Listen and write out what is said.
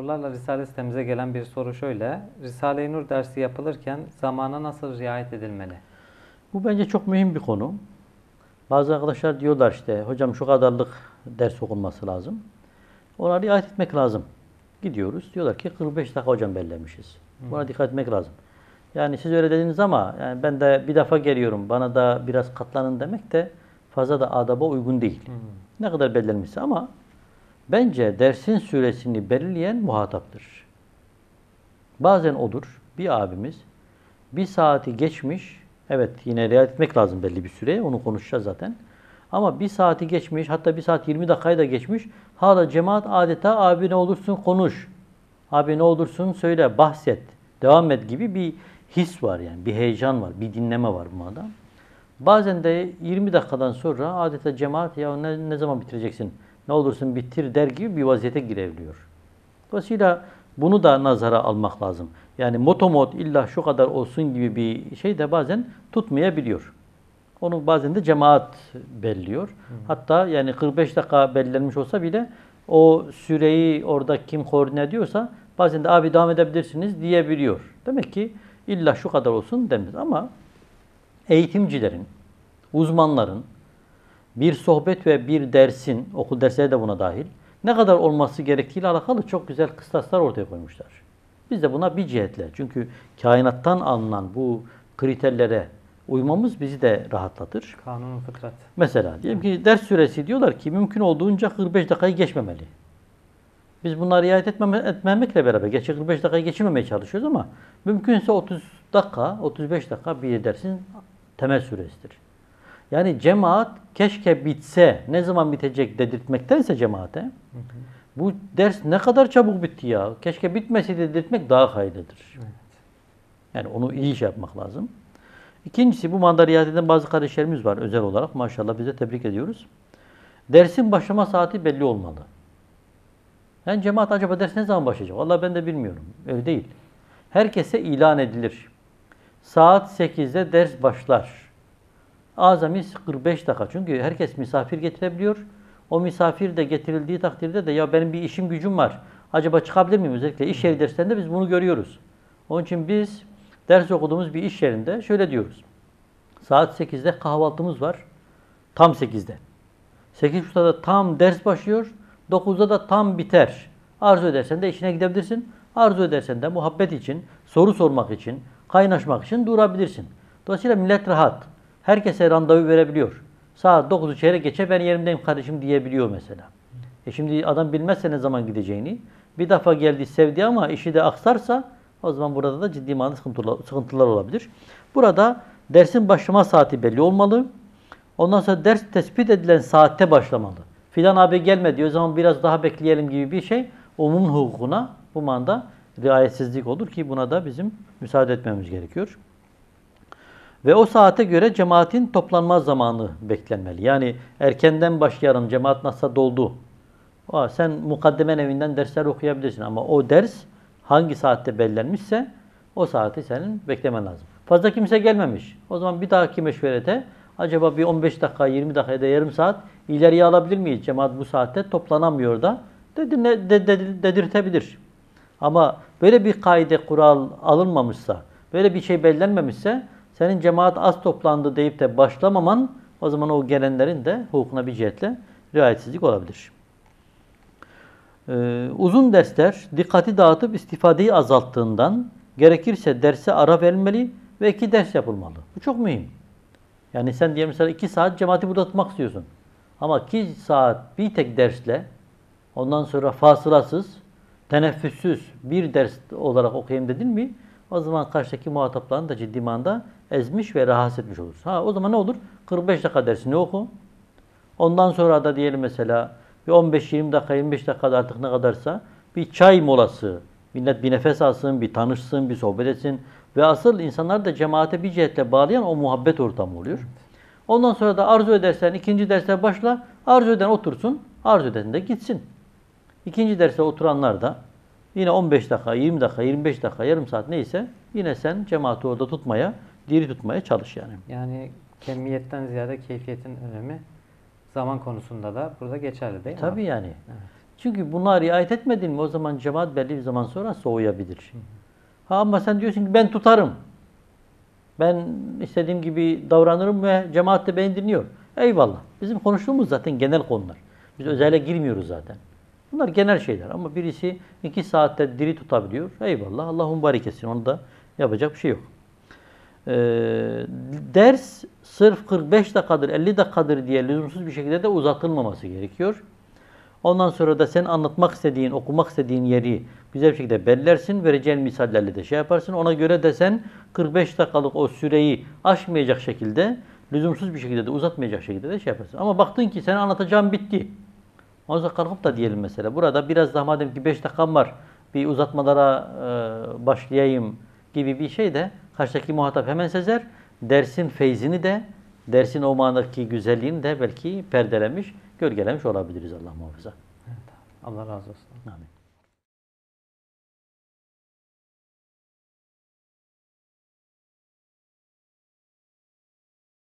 sorularla Risale sitemize gelen bir soru şöyle. Risale-i Nur dersi yapılırken zamana nasıl riayet edilmeli? Bu bence çok mühim bir konu. Bazı arkadaşlar diyorlar işte hocam şu kadarlık ders okunması lazım. Ona riayet etmek lazım. Gidiyoruz. Diyorlar ki 45 dakika hocam belirlemişiz. Buna dikkat etmek lazım. Yani siz öyle dediniz ama yani ben de bir defa geliyorum. Bana da biraz katlanın demek de fazla da adaba uygun değil. Ne kadar belirlenmişse ama bence dersin süresini belirleyen muhataptır. Bazen odur. Bir abimiz bir saati geçmiş. Evet yine riayet etmek lazım belli bir süre. Onu konuşacağız zaten. Ama bir saati geçmiş, hatta bir saat 20 dakikayı da geçmiş. Hala cemaat adeta abi ne olursun konuş. Abi ne olursun söyle, bahset, devam et gibi bir his var yani. Bir heyecan var, bir dinleme var bu manada. Bazen de 20 dakikadan sonra adeta cemaat ya ne zaman bitireceksin, ne olursun bitir der gibi bir vaziyete girebiliyor. Dolayısıyla bunu da nazara almak lazım. Yani motomot illa şu kadar olsun gibi bir şey de bazen tutmayabiliyor. Onu bazen de cemaat belliyor. Hatta yani 45 dakika belirlenmiş olsa bile o süreyi orada kim koordine ediyorsa bazen de abi devam edebilirsiniz diyebiliyor. Demek ki illa şu kadar olsun demez. Ama eğitimcilerin, uzmanların bir sohbet ve bir dersin, okul dersleri de buna dahil, ne kadar olması gerektiğiyle alakalı çok güzel kıstaslar ortaya koymuşlar. Biz de buna bir cihetle, çünkü kainattan alınan bu kriterlere uymamız bizi de rahatlatır. Kanun fıtrat. Mesela diyelim ki ders süresi diyorlar ki mümkün olduğunca 45 dakikayı geçmemeli. Biz bunlara riayet etmemekle beraber, gerçi 45 dakikayı geçirmemeye çalışıyoruz ama mümkünse 30 dakika, 35 dakika bir dersin temel süresidir. Yani cemaat keşke bitse, ne zaman bitecek dedirtmektense cemaate, bu ders ne kadar çabuk bitti ya, keşke bitmeseydi dedirtmek daha hayırlıdır. Evet. Yani onu iyi şey yapmak lazım. İkincisi, bu manada riayet eden bazı kardeşlerimiz var özel olarak. Maşallah bize tebrik ediyoruz. Dersin başlama saati belli olmalı. Yani cemaat acaba ders ne zaman başlayacak? Vallahi ben de bilmiyorum. Öyle değil. Herkese ilan edilir. Saat 8'de ders başlar. Azami 45 dakika. Çünkü herkes misafir getirebiliyor. O misafir de getirildiği takdirde de ya benim bir işim gücüm var. Acaba çıkabilir miyim? Özellikle iş yeri derslerinde biz bunu görüyoruz. Onun için biz ders okuduğumuz bir iş yerinde şöyle diyoruz. Saat 8'de kahvaltımız var. Tam 8'de. 8.30'da da tam ders başlıyor. 9'da da tam biter. Arzu edersen de işine gidebilirsin. Arzu edersen de muhabbet için, soru sormak için, kaynaşmak için durabilirsin. Dolayısıyla millet rahat. Herkese randevu verebiliyor. Saat 9'u çeyrek geçe ben yerimdeyim kardeşim diyebiliyor mesela. Şimdi adam bilmezse ne zaman gideceğini, bir defa geldi sevdi ama işi de aksarsa o zaman burada da ciddi manada sıkıntılar olabilir. Burada dersin başlama saati belli olmalı. Ondan sonra ders tespit edilen saatte başlamalı. Filan abi gelmedi o zaman biraz daha bekleyelim gibi bir şey umum hukukuna bu manada riayetsizlik olur ki buna da bizim müsaade etmemiz gerekiyor. Ve o saate göre cemaatin toplanma zamanı beklenmeli. Yani erkenden başlayalım, cemaat nasılsa doldu. Sen mukaddemen evinden dersler okuyabilirsin ama o ders hangi saatte belirlenmişse o saati senin beklemen lazım. Fazla kimse gelmemiş. O zaman bir dahaki meşverete acaba bir 15 dakika, 20 dakika ya da yarım saat ileriye alabilir miyiz? Cemaat bu saatte toplanamıyor da dedirtebilir. Ama böyle bir kaide, kural alınmamışsa, böyle bir şey belirlenmemişse senin cemaat az toplandı deyip de başlamaman o zaman o gelenlerin de hukukuna bir cihetle riayetsizlik olabilir. Uzun dersler dikkati dağıtıp istifadeyi azalttığından gerekirse derse ara verilmeli ve 2 ders yapılmalı. Bu çok mühim. Yani sen diyelim mesela 2 saat cemaati burada tutmak istiyorsun. Ama 2 saat bir tek dersle ondan sonra fasılasız, teneffüssüz bir ders olarak okuyayım dedin mi o zaman karşıdaki muhataplarını da ciddi manada ezmiş ve rahatsız etmiş olursun. O zaman ne olur? 45 dakika dersini oku. Ondan sonra da diyelim mesela bir 15-20 dakika, 25 dakika artık ne kadarsa bir çay molası. Millet bir nefes alsın, bir tanışsın, bir sohbet etsin. Ve asıl insanlar da cemaate bir cihetle bağlayan o muhabbet ortamı oluyor. Ondan sonra da arzu edersen ikinci derse başla. Arzu eden otursun, arzu eden de gitsin. İkinci derse oturanlar da yine 15 dakika, 20 dakika, 25 dakika, yarım saat neyse yine sen cemaati orada tutmaya, diri tutmaya çalış yani. Yani kemiyetten ziyade keyfiyetin önemi zaman konusunda da burada geçerli değil mi? Tabii yani. Evet. Çünkü buna riayet etmedin mi o zaman cemaat belli bir zaman sonra soğuyabilir. Ha, ama sen diyorsun ki ben tutarım. Ben istediğim gibi davranırım ve cemaat de beni dinliyor. Eyvallah. Bizim konuştuğumuz zaten genel konular. Biz özele girmiyoruz zaten. Bunlar genel şeyler ama birisi 2 saatte diri tutabiliyor. Eyvallah. Allah mübarek etsin. Onu da yapacak bir şey yok. Ders sırf 45 dakikadır, 50 dakikadır diye lüzumsuz bir şekilde de uzatılmaması gerekiyor. Ondan sonra da sen anlatmak istediğin, okumak istediğin yeri güzel bir şekilde belirlersin. Vereceğin misallerle de şey yaparsın. Ona göre de sen 45 dakikalık o süreyi aşmayacak şekilde, lüzumsuz bir şekilde de uzatmayacak şekilde de şey yaparsın. Ama baktın ki sen anlatacağın bitti. O zaman kalkıp da diyelim mesela. Burada biraz daha madem ki 5 dakikam var, bir uzatmalara başlayayım gibi bir şey de karşıdaki muhatap hemen sezer. Dersin feyzini de, dersin o manadaki güzelliğini de belki perdelemiş, gölgelemiş olabiliriz Allah muhafaza. Allah razı olsun. Amin.